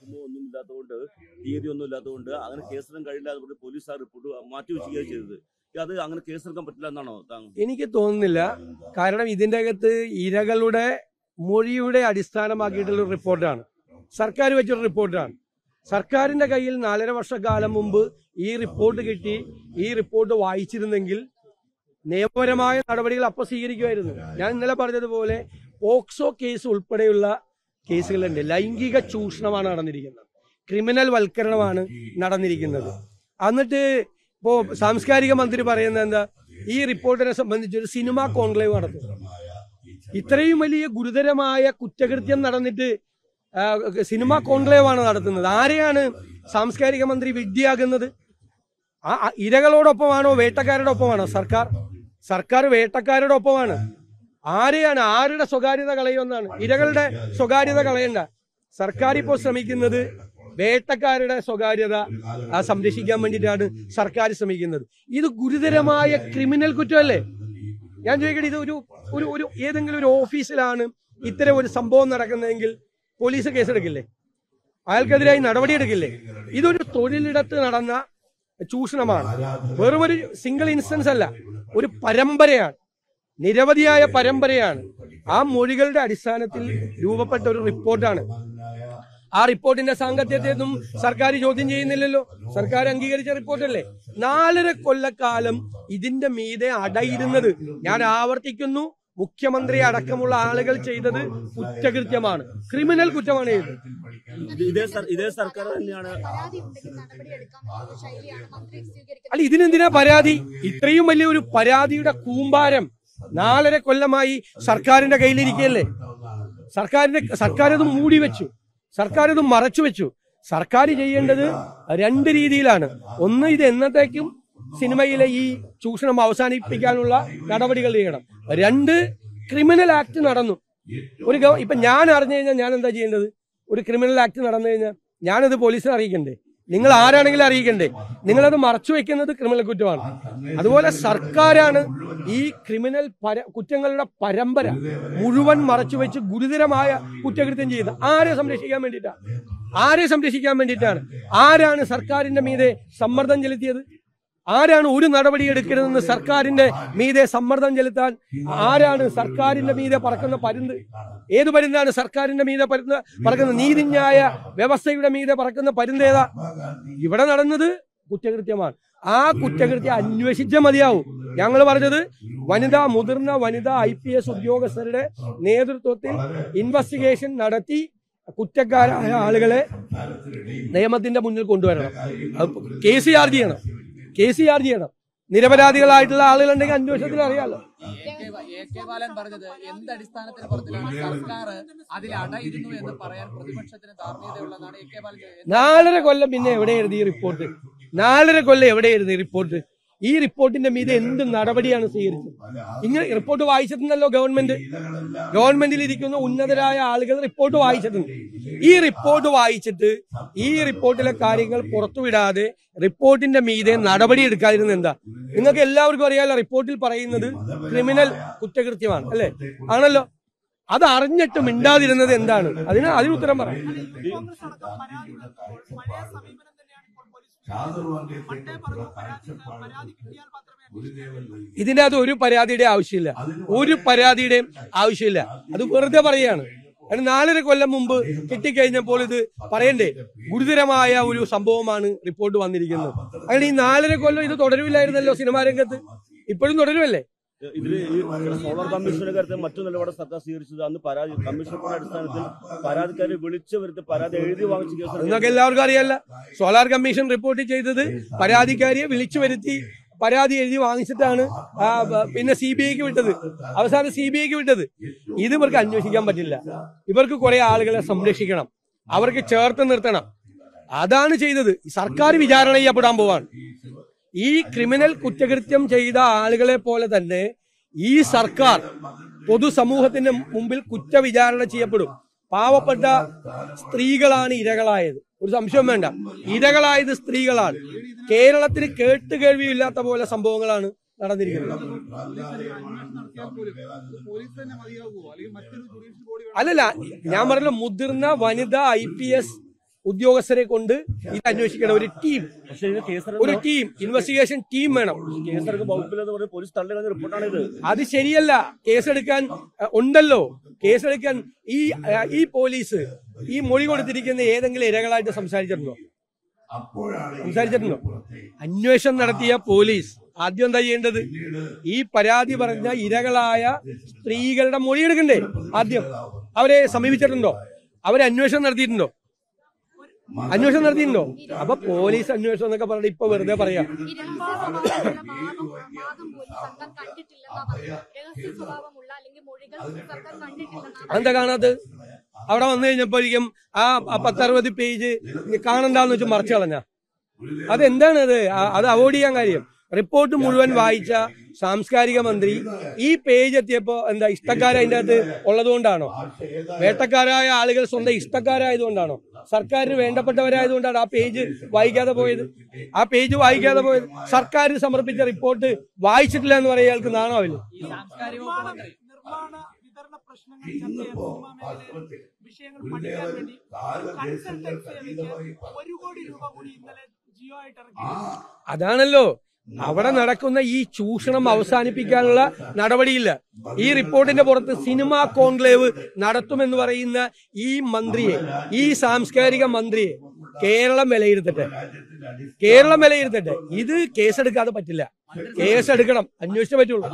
നോക്കുമ്പോൾ ഒന്നും ഇല്ലാത്തതുകൊണ്ട് തീയതി ഒന്നും ഇല്ലാത്തതുകൊണ്ട് അങ്ങനെ കേസെടുക്കാൻ കഴിയില്ലാതെ പോലീസ് ആ റിപ്പോർട്ട് മാറ്റിവെക്കുകയാണ് ചെയ്തത്. അത് അങ്ങനെ കേസെടുക്കാൻ പറ്റില്ല എന്നാണോ താങ്കൾ? എനിക്ക് തോന്നുന്നില്ല. കാരണം ഇതിന്റെ അകത്ത് ഇരകളുടെ മൊഴിയുടെ അടിസ്ഥാനമാക്കിയിട്ടുള്ള റിപ്പോർട്ടാണ്, സർക്കാർ വെച്ചൊരു റിപ്പോർട്ടാണ്. സർക്കാരിന്റെ കയ്യിൽ 4.5 വർഷക്കാലം മുമ്പ് ഈ റിപ്പോർട്ട് കിട്ടി, ഈ റിപ്പോർട്ട് വായിച്ചിരുന്നെങ്കിൽ നിയമപരമായ നടപടികൾ അപ്പോൾ സ്വീകരിക്കുമായിരുന്നു. ഞാൻ ഇന്നലെ പറഞ്ഞതുപോലെ പോക്സോ കേസ് ഉൾപ്പെടെയുള്ള കേസുകളുണ്ട്. ലൈംഗിക ചൂഷണമാണ് നടന്നിരിക്കുന്നത്, ക്രിമിനൽ വൽക്കരണമാണ് നടന്നിരിക്കുന്നത്. എന്നിട്ട് ഇപ്പോ സാംസ്കാരിക മന്ത്രി പറയുന്നത് എന്താ, ഈ റിപ്പോർട്ടിനെ സംബന്ധിച്ചൊരു സിനിമാ കോൺക്ലേവ് നടത്തും. ഇത്രയും വലിയ ഗുരുതരമായ കുറ്റകൃത്യം നടന്നിട്ട് സിനിമാ കോൺക്ലേവാണ് നടത്തുന്നത്. ആരെയാണ് സാംസ്കാരിക മന്ത്രി വിഡ്ഢിയാകുന്നത്? ഇരകളോടൊപ്പമാണോ വേട്ടക്കാരുടെ ഒപ്പമാണോ സർക്കാർ? സർക്കാർ വേട്ടക്കാരുടെ ഒപ്പമാണ്. ആരുടെ സ്വകാര്യത കളയുമെന്നാണ്? ഇരകളുടെ സ്വകാര്യത കളയണ്ട. സർക്കാർ ഇപ്പോൾ ശ്രമിക്കുന്നത് വേട്ടക്കാരുടെ സ്വകാര്യത സംരക്ഷിക്കാൻ വേണ്ടിയിട്ടാണ് സർക്കാർ ശ്രമിക്കുന്നത്. ഇത് ഗുരുതരമായ ക്രിമിനൽ കുറ്റമല്ലേ? ഞാൻ ചോദിക്കട്ടെ, ഇത് ഒരു ഏതെങ്കിലും ഒരു ഓഫീസിലാണ് ഇത്തരം ഒരു സംഭവം നടക്കുന്നതെങ്കിൽ പോലീസ് കേസെടുക്കില്ലേ? അയാൾക്കെതിരായി നടപടിയെടുക്കില്ലേ? ഇതൊരു തൊഴിലിടത്ത് നടന്ന ചൂഷണമാണ്. വെറും ഒരു സിംഗിൾ ഇൻസ്റ്റൻസ് അല്ല, ഒരു പരമ്പരയാണ്, നിരവധിയായ പരമ്പരയാണ്. ആ മൊഴികളുടെ അടിസ്ഥാനത്തിൽ രൂപപ്പെട്ട ഒരു റിപ്പോർട്ടാണ്. ആ റിപ്പോർട്ടിന്റെ സാങ്കത്യത്തെയൊന്നും സർക്കാർ ചോദ്യം ചെയ്യുന്നില്ലല്ലോ. സർക്കാർ അംഗീകരിച്ച റിപ്പോർട്ടല്ലേ. 4.5 കൊല്ലക്കാലം ഇതിന്റെ മീതെ അടയിരുന്നത്, ഞാൻ ആവർത്തിക്കുന്നു, മുഖ്യമന്ത്രി അടക്കമുള്ള ആളുകൾ ചെയ്തത് കുറ്റകൃത്യമാണ്, ക്രിമിനൽ കുറ്റമാണ് ചെയ്തത്. ഇതേ സർക്കാർ തന്നെയാണ്. അല്ല, ഇതിനെന്തിനാ പരാതി? ഇത്രയും വലിയൊരു പരാതിയുടെ കൂമ്പാരം 4.5 കൊല്ലമായി സർക്കാരിന്റെ കയ്യിലിരിക്കുകയല്ലേ. സർക്കാരത് മൂടി വെച്ചു, സർക്കാരത് മറച്ചു വെച്ചു. സർക്കാർ ചെയ്യേണ്ടത് 2 രീതിയിലാണ്. ഒന്ന്, ഇത് എന്നത്തേക്കും സിനിമയിലെ ഈ ചൂഷണം അവസാനിപ്പിക്കാനുള്ള നടപടികൾ ചെയ്യണം. 2, ക്രിമിനൽ ആക്ട് നടന്നു. ഇപ്പൊ ഞാൻ അറിഞ്ഞു കഴിഞ്ഞാൽ ഞാൻ എന്താ ചെയ്യേണ്ടത്? ഒരു ക്രിമിനൽ ആക്ട് നടന്നു കഴിഞ്ഞാൽ ഞാനത് പോലീസിനെ അറിയിക്കണ്ടേ? നിങ്ങൾ ആരാണെങ്കിലും അറിയിക്കണ്ടേ? നിങ്ങളത് മറച്ചു വെക്കുന്നത് ക്രിമിനൽ കുറ്റമാണ്. അതുപോലെ സർക്കാരാണ് ഈ ക്രിമിനൽ കുറ്റങ്ങളുടെ പരമ്പര മുഴുവൻ മറച്ചു വെച്ച് ഗുരുതരമായ കുറ്റകൃത്യം ചെയ്ത് ആരെ സംരക്ഷിക്കാൻ വേണ്ടിയിട്ടാണ്? ആരാണ് സർക്കാരിന്റെ മീതെ സമ്മർദ്ദം ചെലുത്തിയത്? ആരാണ് ഒരു നടപടി എടുക്കരുതെന്ന് സർക്കാരിന്റെ മീതെ സമ്മർദ്ദം ചെലുത്താൻ? ആരാണ് സർക്കാരിന്റെ മീതെ പറക്കുന്ന പരുന്ത്? ഏത് പരുന്താണ് സർക്കാരിന്റെ മീതെ പറക്കുന്ന? നീതിന്യായ വ്യവസ്ഥയുടെ മീതെ പറക്കുന്ന പരുന്ത് ഏതാ? ഇവിടെ നടന്നത് കുറ്റകൃത്യമാണ്. ആ കുറ്റകൃത്യം അന്വേഷിച്ചേ മതിയാവും. ഞങ്ങൾ പറഞ്ഞത് മുതിർന്ന വനിതാ IPS ഉദ്യോഗസ്ഥരുടെ നേതൃത്വത്തിൽ ഇൻവെസ്റ്റിഗേഷൻ നടത്തി കുറ്റക്കാരായ ആളുകളെ നിയമത്തിന്റെ മുന്നിൽ കൊണ്ടുവരണം. കേസ് ചാർജ് ചെയ്യണം. നിരപരാധികളായിട്ടുള്ള ആളുകളുണ്ടെങ്കിൽ അന്വേഷണത്തിൽ അറിയാലോ. ബാലൻ പറഞ്ഞത് എന്ത് അടിസ്ഥാനത്തിന് പുറത്തിലാണ് സർക്കാർ അതിൽ അടയിരുന്നു എന്ന് പറയാൻ പ്രതിപക്ഷത്തിന് ധാർമ്മികതയുള്ളതാണ് ബാലൻ. 4.5 കൊല്ലം പിന്നെ എവിടെയായിരുന്നു ഈ റിപ്പോർട്ട്? 4.5 കൊല്ലം എവിടെയായിരുന്നു ഈ റിപ്പോർട്ട്? ഈ റിപ്പോർട്ടിന്റെ മീതെ എന്ത് നടപടിയാണ് സ്വീകരിച്ചത്? ഇങ്ങനെ റിപ്പോർട്ട് വായിച്ചിട്ടുണ്ടല്ലോ ഗവൺമെന്റിൽ ഇരിക്കുന്ന ഉന്നതരായ ആളുകൾ റിപ്പോർട്ട് വായിച്ചിട്ടുണ്ട്. ഈ റിപ്പോർട്ട് വായിച്ചിട്ട് ഈ റിപ്പോർട്ടിലെ കാര്യങ്ങൾ പുറത്തുവിടാതെ റിപ്പോർട്ടിന്റെ മീതെ നടപടി എടുക്കാതിരുന്ന എന്താ? നിങ്ങൾക്ക് എല്ലാവർക്കും അറിയാലോ, റിപ്പോർട്ടിൽ പറയുന്നത് ക്രിമിനൽ കുറ്റകൃത്യമാണ് അല്ലെ? ആണല്ലോ. അത് അറിഞ്ഞിട്ട് മിണ്ടാതിരുന്നത് എന്താണ്? അതിന് ഉത്തരം പറയാം. ഇതിന്റെ അത് ഒരു പരാതിയുടെ ആവശ്യമില്ല. അത് വെറുതെ പറയാണ്. അതിന് 4.5 കൊല്ലം മുമ്പ് കിട്ടിക്കഴിഞ്ഞപ്പോൾ ഇത് പറയണ്ടേ? ഗുരുതരമായ ഒരു സംഭവമാണ് റിപ്പോർട്ട് വന്നിരിക്കുന്നത്. അങ്ങനെ ഈ 4.5 കൊല്ലം ഇത് തുടരുമില്ലായിരുന്നല്ലോ സിനിമാ രംഗത്ത്, ഇപ്പോഴും തുടരുമല്ലേ? ഇതില് ഈ സോളാർ കമ്മീഷന്റെ കാര്യത്തിൽ മറ്റു നിലപാട് സർക്കാർ സ്വീകരിച്ചത്, അന്ന് കമ്മീഷൻ അടിസ്ഥാനത്തിൽ പരാതിക്കാരെ വിളിച്ചു വരുത്തി പരാതി എഴുതി വാങ്ങിച്ച കേസ് നിങ്ങൾക്ക് എല്ലാവർക്കും അറിയാല്ല. സോളാർ കമ്മീഷൻ റിപ്പോർട്ട് ചെയ്തത് പരാതിക്കാരിയെ വിളിച്ചു വരുത്തി പരാതി എഴുതി വാങ്ങിച്ചിട്ടാണ് പിന്നെ CBIക്ക് വിട്ടത്. അവസാനം CBIക്ക് വിട്ടത്. ഇത് ഇവർക്ക് അന്വേഷിക്കാൻ പറ്റില്ല. ഇവർക്ക് കുറെ ആളുകളെ സംരക്ഷിക്കണം, അവർക്ക് ചേർത്ത് നിർത്തണം. അതാണ് ചെയ്തത്. സർക്കാർ വിചാരണ ചെയ്യപ്പെടാൻ പോവാണ്. ഈ ക്രിമിനൽ കുറ്റകൃത്യം ചെയ്ത ആളുകളെ പോലെ തന്നെ ഈ സർക്കാർ പൊതുസമൂഹത്തിന്റെ മുമ്പിൽ കുറ്റവിചാരണ ചെയ്യപ്പെടും. പാവപ്പെട്ട സ്ത്രീകളാണ് ഇരകളായത്, ഒരു സംശയം വേണ്ട. ഇരകളായത് സ്ത്രീകളാണ്. കേരളത്തിന് കേട്ടുകേൾവിയില്ലാത്ത പോലെ സംഭവങ്ങളാണ് നടന്നിരിക്കുന്നത്. അല്ലല്ല, ഞാൻ പറഞ്ഞ മുതിർന്ന വനിതാ IPS ഉദ്യോഗസ്ഥരെ കൊണ്ട് ഇത് അന്വേഷിക്കണം. പക്ഷേ ഇത് ഒരു ടീം ഇൻവെസ്റ്റിഗേഷൻ ടീം വേണം. കേസെടുക്കാൻ വകുപ്പില്ലെന്ന് പറഞ്ഞ് പോലീസ് തള്ളിയ റിപ്പോർട്ടാണ് ഇത്. അത് ശരിയല്ല. കേസെടുക്കാൻ ഉണ്ടല്ലോ. കേസെടുക്കാൻ ഈ പോലീസ് ഈ മൊഴി കൊടുത്തിരിക്കുന്ന ഏതെങ്കിലും ഇരകളായിട്ട് സംസാരിച്ചിട്ടുണ്ടോ? അന്വേഷണം നടത്തിയ പോലീസ് ആദ്യം എന്താ ചെയ്യേണ്ടത്? ഈ പരാതി പറഞ്ഞ ഇരകളായ സ്ത്രീകളുടെ മൊഴി എടുക്കണ്ടേ? ആദ്യം അവരെ സമീപിച്ചിട്ടുണ്ടോ? അവരെ അന്വേഷണം നടത്തിയിട്ടുണ്ടോ? അപ്പൊ പോലീസ് അന്വേഷണം എന്നൊക്കെ പറഞ്ഞിട്ട് ഇപ്പൊ വെറുതെ പറയാ. അതെന്താ കാണാത്തത്? അവിടെ വന്നു കഴിഞ്ഞപ്പോഴേക്കും ആ 10-60 പേജ് കാണണ്ടെന്ന് വെച്ച് മറച്ചു കളഞ്ഞ അതെന്താണ്? അത് അവോയ്ഡ് ചെയ്യാൻ കാര്യം. റിപ്പോർട്ട് മുഴുവൻ വായിച്ച സാംസ്കാരിക മന്ത്രി ഈ പേജ് എത്തിയപ്പോ എന്താ ഇഷ്ടക്കാർ അതിന്റെ അകത്ത് ഉള്ളതുകൊണ്ടാണോ? വേട്ടക്കാരായ ആളുകൾ സ്വന്തം ഇഷ്ടക്കാരായതുകൊണ്ടാണോ? സർക്കാരിന് വേണ്ടപ്പെട്ടവരായതുകൊണ്ടാണ് ആ പേജ് വായിക്കാതെ പോയത്. സർക്കാർ സമർപ്പിച്ച റിപ്പോർട്ട് വായിച്ചിട്ടില്ല എന്ന് പറയാൻ അയാൾക്ക് നാണമാവില്ല. അതാണല്ലോ അവിടെ നടക്കുന്ന ഈ ചൂഷണം അവസാനിപ്പിക്കാനുള്ള നടപടിയില്ല. ഈ റിപ്പോർട്ടിന്റെ പുറത്ത് സിനിമാ കോൺക്ലേവ് നടത്തുമെന്ന് പറയുന്ന ഈ മന്ത്രിയെ, ഈ സാംസ്കാരിക മന്ത്രിയെ കേരളം വിലയിരുത്തട്ടെ. ഇത് കേസെടുക്കാതെ പറ്റില്ല. കേസെടുക്കണം, അന്വേഷിച്ചേ പറ്റുള്ളൂ.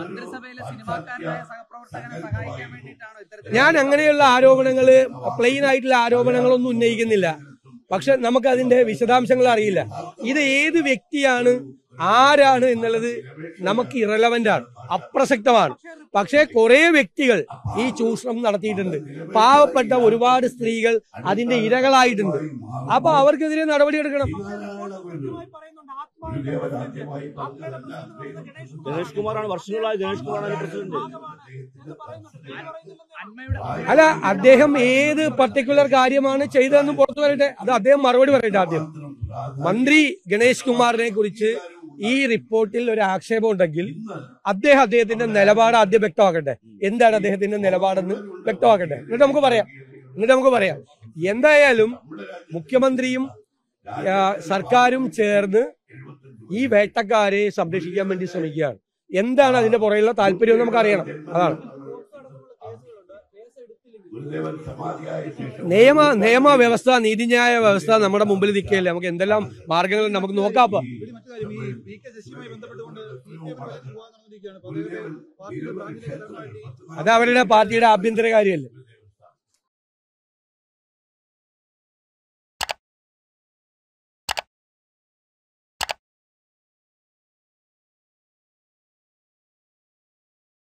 ഞാൻ അങ്ങനെയുള്ള ആരോപണങ്ങള്, പ്ലെയിൻ ആയിട്ടുള്ള ആരോപണങ്ങളൊന്നും ഉന്നയിക്കുന്നില്ല. പക്ഷെ നമുക്ക് അതിന്റെ വിശദാംശങ്ങൾ അറിയില്ല. ഇത് ഏത് വ്യക്തിയാണ്, ആരാണ് എന്നുള്ളത് നമുക്ക് ഇറലവന്റ് ആണ്, അപ്രസക്തമാണ്. പക്ഷെ കുറെ വ്യക്തികൾ ഈ ചൂഷണം നടത്തിയിട്ടുണ്ട്. പാവപ്പെട്ട ഒരുപാട് സ്ത്രീകൾ അതിന്റെ ഇരകളായിട്ടുണ്ട്. അപ്പൊ അവർക്കെതിരെ നടപടിയെടുക്കണം. ഗണേഷ് കുമാറാണ്, വർഷങ്ങളായി ഗണേഷ് കുമാറാണ് പ്രസിഡന്റ്. അല്ല, അദ്ദേഹം ഏത് പർട്ടിക്കുലർ കാര്യമാണ് ചെയ്തതെന്ന് പുറത്തു വരട്ടെ. അത് അദ്ദേഹം മറുപടി പറയട്ടെ. ആദ്യം മന്ത്രി ഗണേഷ് കുമാറിനെ കുറിച്ച് ഈ റിപ്പോർട്ടിൽ ഒരു ആക്ഷേപം ഉണ്ടെങ്കിൽ അദ്ദേഹത്തിന്റെ നിലപാട് ആദ്യം വ്യക്തമാക്കട്ടെ. എന്താണ് അദ്ദേഹത്തിന്റെ നിലപാടെന്ന് വ്യക്തമാക്കട്ടെ. എന്നിട്ട് നമുക്ക് പറയാം. എന്തായാലും മുഖ്യമന്ത്രിയും സർക്കാരും ചേർന്ന് ഈ വേട്ടക്കാരെ സംരക്ഷിക്കാൻ വേണ്ടി ശ്രമിക്കുകയാണ്. എന്താണ് അതിന്റെ പുറകിലുള്ള താല്പര്യം നമുക്ക് അറിയണം. അതാണ് നിയമ വ്യവസ്ഥ, നീതിന്യായ വ്യവസ്ഥ നമ്മുടെ മുമ്പിൽ നിൽക്കുകയല്ലേ. നമുക്ക് എന്തെല്ലാം മാർഗങ്ങൾ നമുക്ക് നോക്കാം. അത് അവരുടെ പാർട്ടിയുടെ ആഭ്യന്തര കാര്യമല്ലേ.